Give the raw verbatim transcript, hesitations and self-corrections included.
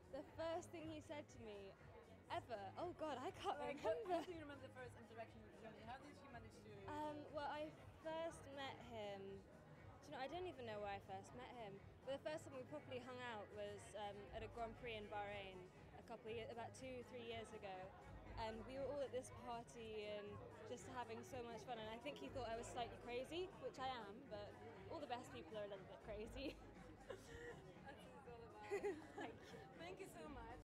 The first thing he said to me ever. Oh God, I can't Like, how, remember. how do you remember the first interaction with Johnny? How did you manage to? Um, well, I first met him. Do you know? I don't even know where I first met him. But the first time we properly hung out was um, at a Grand Prix in Bahrain a couple of years, about two, three years ago. And we were all at this party and just having so much fun. And I think he thought I was slightly crazy, which I am. But all the best people are a little bit crazy. That's what it's all about. Thank you. Thank you so much.